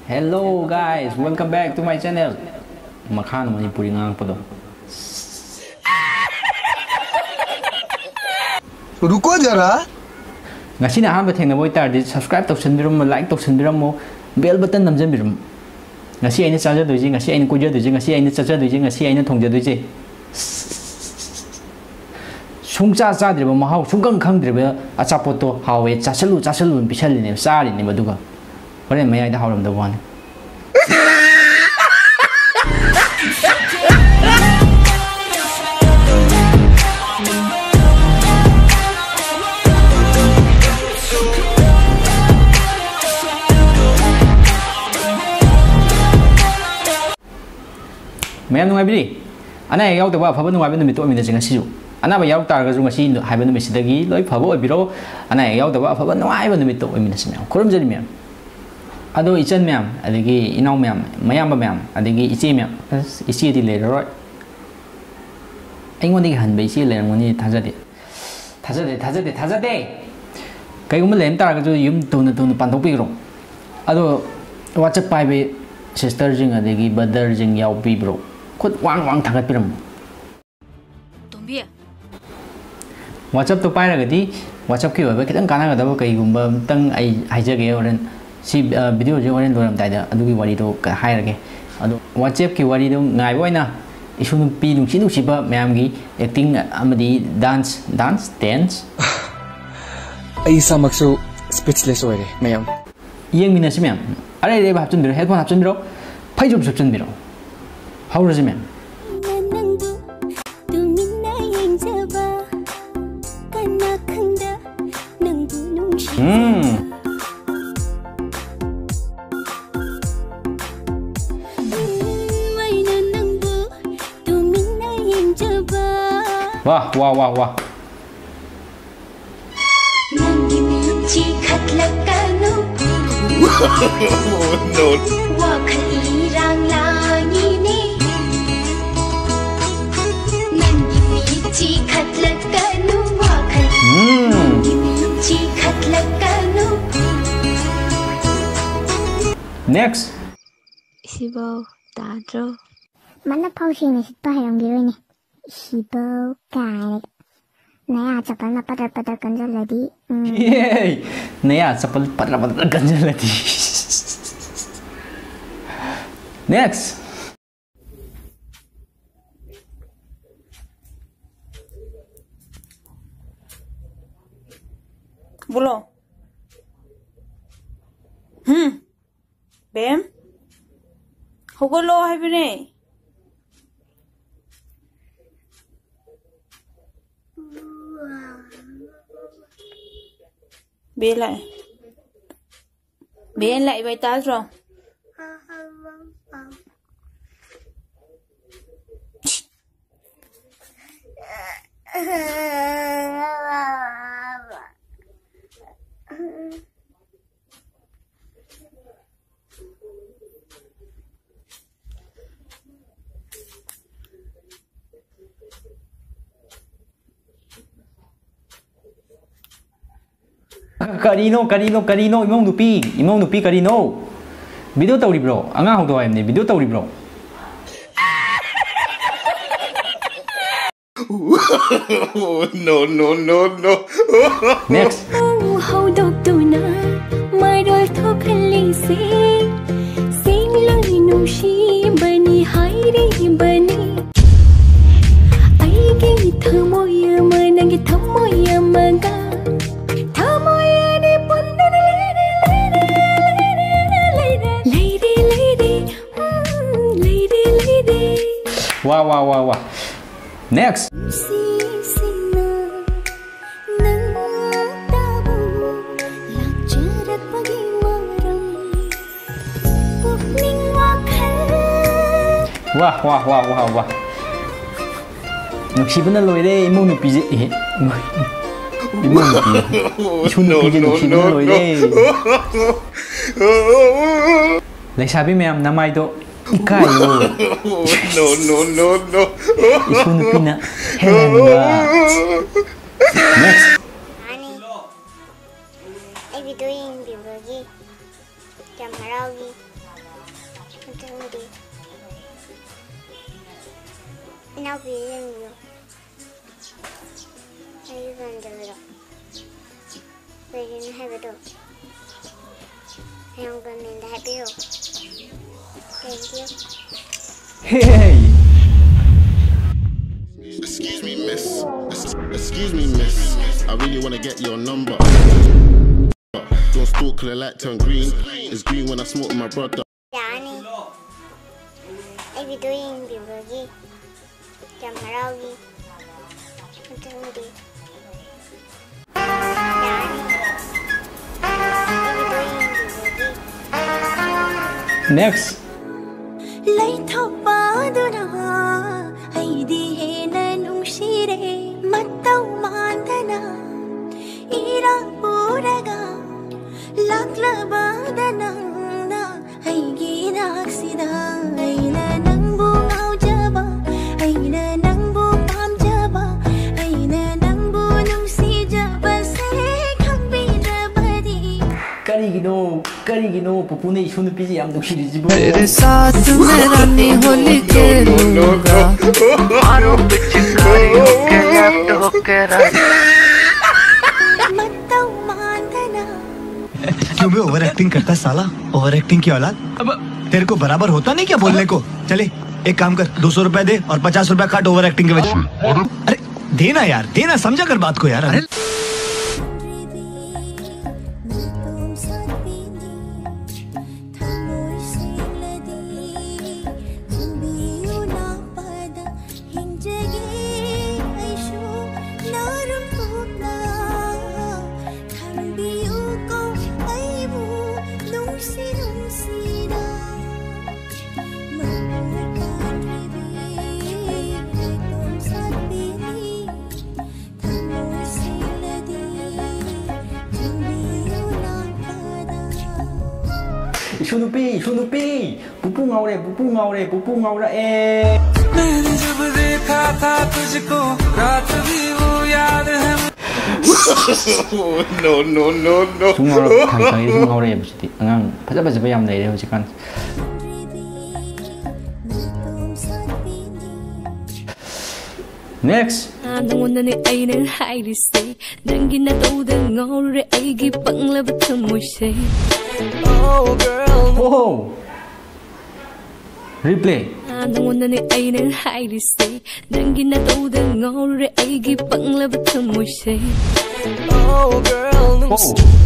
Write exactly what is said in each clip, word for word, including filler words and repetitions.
Hello guys, welcome back to my channel. Makhan Manipuri ngang pado. रुको जरा ngasi na hamba thengna boy tar di subscribe tok senbirum like tok senbirum mo bell button namjan birum ngasi aina chaja doji ngasi aina koja doji ngasi aina chaja doji ngasi aina thongja doji sungcha cha driba mahau sungkang khang driba achapoto hawe chasalu chasalu bisali ne sari ne maduga hore mayai da hawram da wan Mayam nungai biri, ana yaw tawa phaba nungai bani mito amina jinga siju, ana ba yaw tar ga junga si hai bani misidagi loi phaba obiro, ana yaw tawa phaba nungai bani mito amina simyam, korum jari myam, ado ichan myam, adigi inaw myam, mayam ba myam, adigi ichi myam, ichi di le roi, aingon di han ba ichi le ngoni thajade, thajade thajade thajade, kai gum lem tar ga ju yum tuna tuna pantok pigro, ado WhatsApp pai be sister jing adigi brother jing yaw pi bro. Kut wang wang thagat piram. Tombi. WhatsApp to pai ragadi WhatsApp ki webe kitang kana gada kai gumba tang ai haijage oren si video je oren loram taida adugi wari to ka hairage adu WhatsApp ki wari to ngai boina isu pi nung si nung siba mayam gi acting amadi dance dance dance ai samaksu speechless oire mayam yeng mina si mayam are re bap chun biro headphone hap chun biro phai job chun biro how is it man hmm wah wah wah wah no next Sibo Dadro Mana pausin is pahayang girin eh. Sibo kai. Naya chapal na padar padar kanjal ladi. yay naya chapal padar padar kanjal ladi next Bolo. Hmm. Bem? Hogolo hai bine. Be lại. Be lại bài ta rồi. Karino, Karino, Karino, imong nupi, imong nupi Karino. Video tawri bro, anga hong to ayam ni video tawri bro. no no no no Next. Hầu độc tu na, mai đôi thóc lì xì, xinh lời nung xì bani hai đi bani. Ai cái thơ môi mà nàng cái thơ môi mà ga. Wow, wow, wow, wow. Next. Wow, wow, wow, wow, wow. Nuksi bener loh deh, imong nupi je. Eh, imong nupi. Isu nupi je nuksi bener loh deh. Lai sabi mayam nama itu. Ikayo. no no no no Isu nupi na Helen ba. Next. Ani. Ay video yung bibogi. Jam harawi. Anthony. Now be in you. I even do it. We didn't have it all. I am going in the happy hole. Thank you. Hey! Excuse me, miss. Excuse me, miss. I really wanna get your number. Don't stalk till the light turn green. It's green when I smoke with my brother. Danny, I be doing the boogie. Jamarawi. Anthony. Danny, I be doing the boogie. Next. Lấy thọc ba đôi na, ai đi hè na nung shire, mắt tao man na, irang puraga, lak la ba na na, ai ginak sida, ai na nang bung au jaba, ai na nang bung pam jaba, ai na nang bung nung si jaba, say khang bi jabadi. Karigino, karigino, popune ishunu piji am dukhiri jibo. तेरे साथ मैं रानी होली खेलूंगा मारो पिचकारी होके left होके right क्यों भी ओवर एक्टिंग करता है साला ओवर एक्टिंग की औलाद अब तेरे को बराबर होता नहीं क्या बोलने को चले एक काम कर दो सौ रुपए दे और पचास रुपए काट ओवर एक्टिंग के वजह अरे देना यार देना समझा कर बात को यार अरे Shunupi, Shunupi, pupu ngaure, pupu ngaure, pupu ngaure, eh. मैंने जब देखा था तुझको रात भी वो याद है No, no, no, no. Sungaro, thang thang ini ngaure ya begitu. Angang, pasal pasal bayam dari dia macam kan. Next. Nangone ainen hairi se nangina toda ngore aigi pangla bathamu se Oh girl Oh. Replay. Nangone ainen hairi se nangina toda ngore aigi pangla bathamu se Oh girl Oh.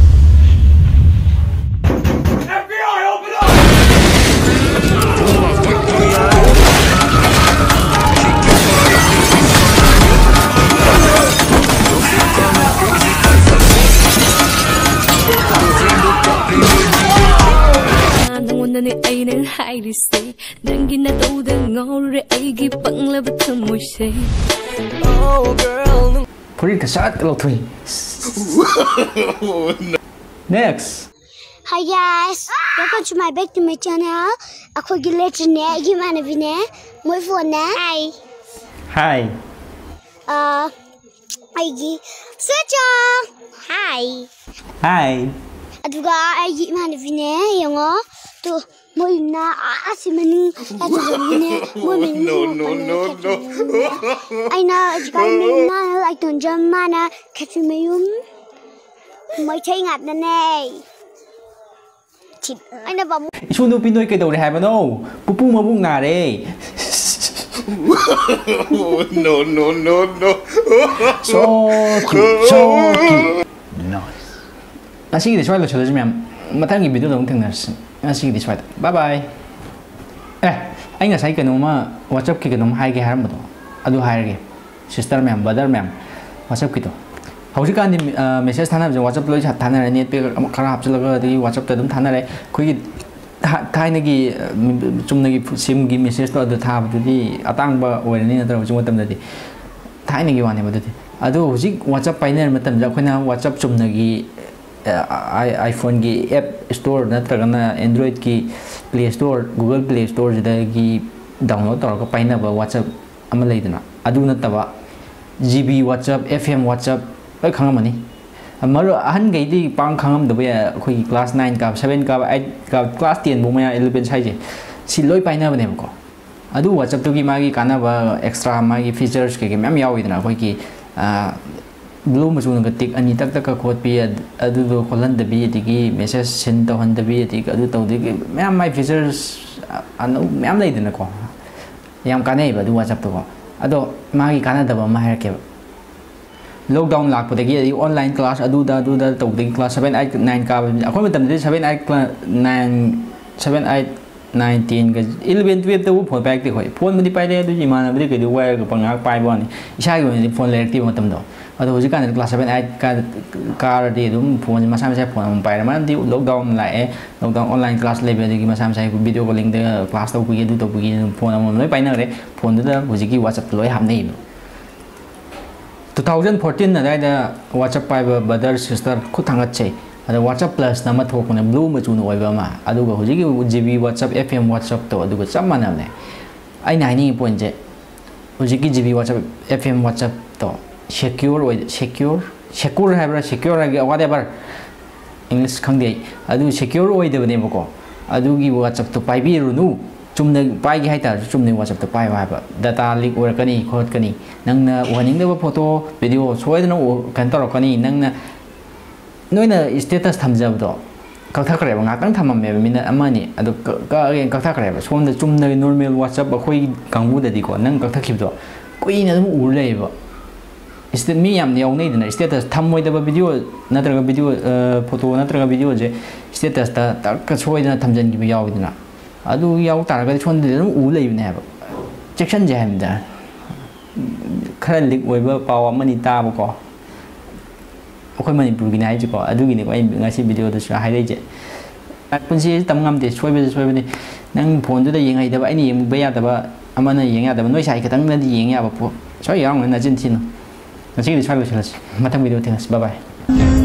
F B I, open up! Nangone ainen hairi se nangina toda ngore aigi pangla bathamu se Oh girl Puri kasat kalau tu. Next. Hi guys, welcome to my back to my channel. Aku lagi legend ni, gimana bini? Mau phone ni? Hi. Hi. Uh, lagi Sejong. Hi. Hi. Aduh guys, gimana bini? Yang oh, tu mau na asyik mending aduh bini. Mau mending. No, no, no, no. I know, jika mending like tunjuk mana kacau mayum. Mau cai ngap nene. Anh đã vào Shunupi noi cái đầu này hay mà đâu, pupu mà bung ngà đấy. No, no, no, no. So cute, so cute. Nice. Asik di swai lo chalo jam. Matang video dong tengah sih. Asik di swai. Bye bye. Eh, anh ngasai cái noma WhatsApp cái noma hai cái haram betul. Aduh hai cái. Sister ma'am, brother ma'am. WhatsApp gitu. Hausi kan di message thana jeng WhatsApp loi chat thana re net pe khara hap chalaga di WhatsApp ta dum thana re khoi thai na gi chum na gi sim gi message to adu tha bu di atang ba oi ni na tara chung matam da di thai na gi wa ne ba di adu hausi WhatsApp pai na matam ja khoina WhatsApp chum na gi iPhone gi app store na tara na Android ki Play Store Google Play Store da gi download tor ka pai na ba WhatsApp ama lei dana adu na ta ba G B WhatsApp F M WhatsApp oi khangam ani amaro ahan gai di pang khangam da ba ya khoi class nine ka seven ka eight ka class ten bu ma eleven sai je ꯁꯤ ꯂꯣꯏ ꯄꯥꯏꯅꯕꯅꯦꯕꯀꯣ ꯑꯗꯨ WhatsApp-ꯇꯨꯒꯤ ꯃꯥꯒꯤ ꯀꯥꯟꯅꯕ extra ꯃꯥꯒꯤ features ꯀꯩꯀꯩ ꯃꯌꯥꯝ ꯌꯥꯎꯏꯗꯅ ꯑꯩꯈꯣꯏꯒꯤ blue ꯃꯆꯨꯅꯒ ꯇꯤꯛ ꯑꯅꯤ ꯇꯛ ꯇꯛꯀ ꯈꯣꯠꯄꯤ ꯑꯗꯨꯗꯣ ꯈꯣꯠꯍꯟꯗꯕꯤ ꯑꯗꯒꯤ ꯃꯦꯁꯦꯖ ꯁꯦꯟ ꯇꯧꯍꯟꯗꯕꯤ ꯑꯗꯒꯤ ꯑꯗꯨ ꯇꯧꯗꯕꯤ ꯃꯌꯥꯝ ꯃꯥꯏ ꯐꯤꯆꯔꯁ ꯑꯅꯧ ꯃꯌꯥꯝ ꯂꯩꯗꯅꯀꯣ ꯌꯥꯝ ꯀꯥꯟꯅꯩꯕ ꯑꯗꯨ WhatsApp-ꯇꯨꯀꯣ ꯑꯗꯣ ꯃꯥꯒꯤ ꯀꯥꯟꯅꯗꯕ ꯑꯃ ꯍꯥꯏꯔꯛꯀꯦꯕ ꯂꯣꯛꯗꯥꯎꯟ ꯂꯥꯛꯄꯗꯒꯤ ꯑꯗꯒꯤ ꯑꯣꯟꯂꯥꯏꯟ ꯀ꯭ꯂꯥꯁ ꯑꯗꯨꯗ ꯑꯗꯨꯗ ꯇꯧꯕꯗꯒꯤ ꯀ꯭ꯂꯥꯁ ꯁꯕꯦꯟ ꯑꯩꯠ ꯅꯥꯏꯟ ꯀꯥꯕ ꯑꯩꯈꯣꯏ ꯃꯇꯝꯗꯗꯤ seven eight nine seven eight nine ꯇꯦꯟꯒ ꯏꯂꯚꯦꯟ ꯇꯨꯌꯦꯜꯞꯇꯕꯨ ꯐꯣꯟ ꯄꯥꯏꯔꯛꯇꯦ ꯑꯩꯈꯣꯏ ꯐꯣꯟꯕꯨꯗꯤ ꯄꯥꯏꯔꯛꯑꯦ ꯑꯗꯨꯁꯨ ꯏꯃꯥꯟꯅꯕꯗꯤ ꯀꯩꯗꯧ ꯋꯥꯏꯔꯒ ꯄꯉꯥꯛ ꯄꯥꯏꯕ ꯋꯥꯅꯤ ꯏꯁꯥꯒꯤ ꯑꯣꯏꯅꯗꯤ ꯐꯣꯟ ꯂꯩꯔꯛꯇꯦꯕ ꯃꯇꯝꯗꯣ ꯑꯗꯣ ꯍꯧꯖꯤꯛꯀꯥꯟꯗꯗꯤ ꯀ꯭ꯂꯥꯁ ꯁꯕꯦꯟ ꯑꯩꯠ ꯀꯥꯔꯗꯤ ꯑꯗꯨꯝ ꯐꯣꯟꯁꯦ ꯃꯁꯥ ꯃꯁꯥ ꯐꯣꯟ ꯑꯃ ꯄꯥꯏꯔꯦ ꯃꯔꯝꯗꯤ ꯂꯣꯛꯗꯥꯎꯟ ꯂꯥꯛꯑꯦ ꯂꯣꯛꯗꯥꯎꯟ ꯑꯣꯟꯂꯥꯏꯟ ꯀ꯭ꯂꯥꯁ ꯂꯩꯕ ꯑꯗꯒꯤ ꯃꯁꯥ ꯃꯁꯥꯒꯤ ꯚꯤꯗꯤꯑꯣ ꯀꯣꯂꯤꯡꯗ ꯀ꯭ꯂꯥꯁ ꯇꯧꯕꯒꯤ ꯑꯗꯨ ꯇꯧꯕꯒꯤ ꯐꯣꯟ ꯑꯃꯃꯝ ꯂꯣꯏ ꯄꯥꯏꯅꯈ꯭ꯔꯦ ꯐꯣꯟꯗꯨꯗ ꯍꯧꯖꯤꯛꯀꯤ WhatsApp ꯂꯣꯏ ꯍꯥꯞꯅꯩꯕ two thousand fourteen ꯑꯗꯥꯏꯗ WhatsApp ꯄꯥꯏꯕ ꯕ꯭ꯔꯗꯔ ꯁꯤꯁꯇꯔ ꯈꯨꯠ ꯊꯥꯡꯒꯠꯆꯩ ꯑꯗ WhatsApp ꯄ꯭ꯂꯁꯅ ꯑꯃ ꯊꯣꯛꯄꯅꯦ ꯕ꯭ꯂꯨ ꯃꯆꯨꯅ ꯑꯣꯏꯕ ꯑꯃ ꯑꯗꯨꯒ ꯍꯧꯖꯤꯛꯀꯤ G B WhatsApp F M WhatsApp-ꯇꯣ ꯑꯗꯨꯒ ꯆꯞ ꯃꯥꯟꯅꯕꯅꯦ ꯑꯩꯅ ꯍꯥꯏꯅꯤꯡꯉꯤ ꯄꯣꯏꯟꯁꯦ ꯍꯧꯖꯤꯛꯀꯤ G B WhatsApp F M WhatsApp-ꯇꯣ ꯁꯦꯀ꯭ꯌꯣꯔ ꯑꯣꯏ ꯁꯦꯀ꯭ꯌꯣꯔ ꯁꯦꯀ꯭ꯌꯣꯔ ꯍꯥꯏꯕ꯭ꯔꯥ ꯁꯦꯀ꯭ꯌꯣꯔ ꯍꯥꯏꯕ ꯋꯥꯠꯑꯦꯚꯔ ꯏꯪꯂꯤꯁ ꯈꯪꯗꯦ ꯑꯩ ꯑꯗꯨ ꯁꯦꯀ꯭ꯌꯣꯔ ꯑꯣꯏꯗꯕꯅꯦꯕꯀꯣ ꯑꯗꯨꯒꯤ WhatsApp-ꯇꯣ ꯄꯥꯏꯕꯤꯔꯨꯅꯨ ꯆꯨꯝꯅ ꯄꯥꯏꯒꯦ ꯍꯥꯏꯇꯥꯔꯁꯨ ꯆꯨꯝꯅ WhatsApp-ꯇ ꯄꯥꯏꯌꯣ ꯍꯥꯏꯕ ꯗꯥꯇꯥ ꯂꯤꯛ ꯑꯣꯏꯔꯛꯀꯅꯤ ꯈꯣꯠꯀꯅꯤ ꯅꯪꯅ ꯎꯍꯟꯅꯤꯡꯗꯕ ꯐꯣꯇꯣ ꯚꯤꯗꯤꯑꯣ ꯁꯣꯏꯗꯅ ꯀꯩꯅꯣ ꯇꯧꯔꯛꯀꯅꯤ ꯅꯪꯅ ꯅꯣꯏꯅ ꯁ꯭ꯇꯦꯇꯁ ꯊꯝꯖꯕꯗꯣ ꯀꯛꯊꯈ꯭ꯔꯦꯕ ꯉꯥꯛꯇꯪ ꯊꯝꯃꯝꯃꯦꯕ ꯃꯤꯅꯠ ꯑꯃꯅꯤ ꯑꯗꯨ ꯀꯛꯑꯒ ꯀꯛꯊꯈ꯭ꯔꯦꯕ ꯁꯣꯝꯗ ꯆꯨꯝꯅꯒꯤ ꯅꯣꯔꯃꯦꯜ WhatsApp ꯑꯩꯈꯣꯏ ꯀꯥꯡꯕꯨꯗꯗꯤꯀꯣ ꯅꯪ ꯀꯛꯊꯈꯤꯕꯗꯣ ꯀꯨꯏꯅ ꯑꯗꯨꯝ ꯎꯔ ꯂꯩꯌꯦꯕ ꯃꯤ ꯌꯥꯝꯅ ꯌꯥꯎꯅꯩꯗꯅ ꯁ꯭ꯇꯦꯇꯁ ꯊꯝꯃꯣꯏꯗꯕ ꯚꯤꯗꯤꯑꯣ ꯅꯠꯇ꯭ꯔꯒ ꯚꯤꯗꯤꯑꯣ ꯐꯣꯇꯣ ꯅꯠꯇ꯭ꯔꯒ ꯚꯤꯗꯤꯑꯣꯁꯦ ꯁ꯭ꯇꯦꯇꯁꯇ ꯇꯛꯀ ꯁꯣꯏꯗꯅ ꯊꯝꯖꯤꯟꯈꯤꯕ ꯌꯥꯎꯋꯤꯗꯅ ꯑꯗꯨ ꯌꯥꯎ ꯇꯥꯔꯒꯗꯤ ꯁꯣꯝꯗꯗꯤ ꯑꯗꯨꯝ ꯎ ꯂꯩꯕꯅꯦ ꯍꯥꯏꯕ ꯆꯦꯛꯁꯟꯁꯦ ꯍꯥꯏꯕꯗ ꯈꯔ ꯂꯤꯛ ꯑꯣꯏꯕ ꯄꯥꯎ ꯑꯃꯅꯤ ꯇꯥꯕꯀꯣ ꯑꯩꯈꯣꯏ ꯃꯅꯤꯄꯨꯔꯒꯤꯅꯤ ꯍꯥꯏꯁꯤꯀꯣ ꯑꯗꯨꯒꯤꯅꯤꯀꯣ ꯑꯩ ꯉꯁꯤ ꯚꯤꯗꯤꯑꯣꯗꯁꯨ ꯍꯥꯏꯔꯛꯏꯁꯦ ꯄꯨꯟꯁꯤꯁꯦ ꯇꯝ ꯉꯝꯗꯦ ꯁꯣꯏꯕꯁꯦ ꯁꯣꯏꯕꯅꯤ ꯅꯪ ꯐꯣꯟꯗꯨꯗ ꯌꯦꯡꯍꯩꯗꯕ ꯑꯩꯅ ꯌꯦꯡꯕ ꯌꯥꯗꯕ ꯑꯃꯅ ꯌꯦꯡ ꯌꯥꯗꯕ ꯅꯣꯏ ꯁꯥꯏ ꯈꯤꯇꯪꯅꯗꯤ ꯌꯦꯡ ꯌꯥꯕ ꯄꯣꯠ ꯁꯣꯏ ꯌꯥꯎꯔꯝꯒꯅꯤ ꯅꯆꯤꯟ ꯊꯤꯅꯨ ꯉꯁꯤꯒꯤꯗꯤ ꯁ꯭ꯋꯥꯏ ꯂꯣꯏꯁꯤꯜꯂꯁꯤ ꯃꯊꯪ ꯚꯤꯗꯤꯑꯣ ꯊꯦꯡꯅꯁꯤ ꯕꯥꯏ ꯕꯥꯏ